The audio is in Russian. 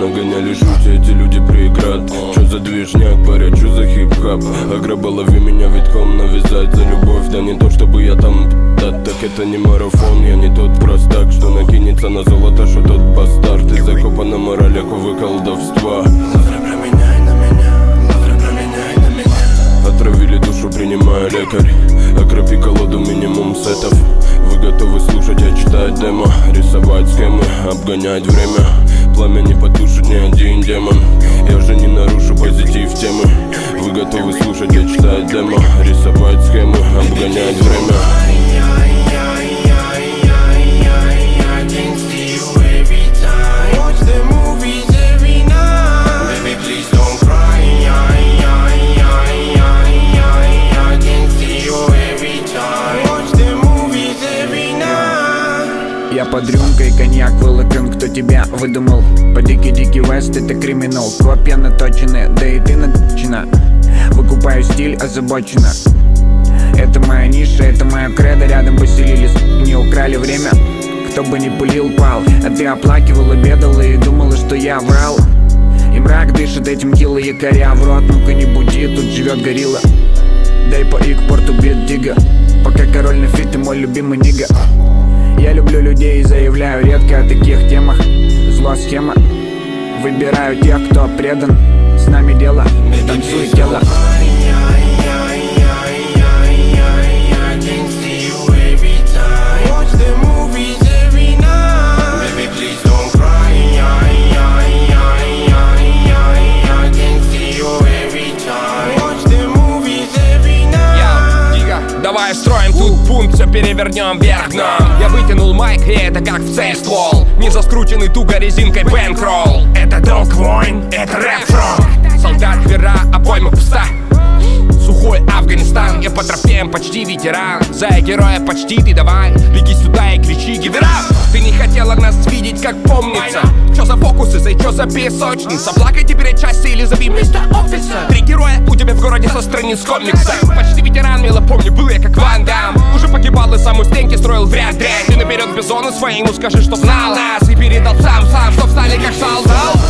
нагоняли жути, эти люди преград. Чё за движняк, паря, чё за хип-хап? Аграба, лови меня витком, навязать за любовь. Да не то, чтобы я там так это не марафон. Я не тот простак, что накинется на золото, что тот бастард. Ты закопан на моралях, увы, колдовства. Лавры, променяй на меня, лавры, променяй на меня. Отравили душу, принимая лекарь. Окропи колоду, минимум сетов. Вы готовы слушать, а читать демо? Рисовать схемы, обгонять время. Пламя не потушит ни один демон. Я же не нарушу позитив темы. Вы готовы слушать, а читать демо? Рисовать схемы, обгонять время. Я под рюмкой, коньяк вылокан, кто тебя выдумал? По дикий вест это криминал. Копья наточены, да и ты наточена. Выкупаю стиль озабоченно. Это моя ниша, это моя кредо. Рядом поселились, не украли время. Кто бы ни пылил, пал. А ты оплакивала, бедала и думала, что я врал. И мрак дышит этим кило якоря в рот. Ну-ка не буди, тут живет горилла. Дай по порту бит дига. Пока король на фит, ты мой любимый нига. Я люблю людей и заявляю редко о таких темах. Зло схема. Выбираю тех, кто предан. С нами дело, танцует тело. Давай строим тут пункт, все перевернем вверх дном. Я вытянул майк, и это как в цель ствол. Не заскрученный туго резинкой бэнкролл. Это долг войн, это рэп-фронт. Солдат вера, а пойма пуста. Сухой Афганистан, я по трофеям почти ветеран. За героя почти ты давай, беги сюда и кричи гивера. Ты не хотела нас видеть, как помнится. Чё за фокусы, чё за песочница? Плакай теперь отчасти или зови мистер офисер. 3 героя у тебя в городе со страниц комикса. Почти ветеран, мило помню, был я как Ван Дам. Уже погибал и сам у стенки строил вряд дрянь. Ты наперед бизону своему скажи, чтоб знал нас. И передал сам, чтоб стали как солдат.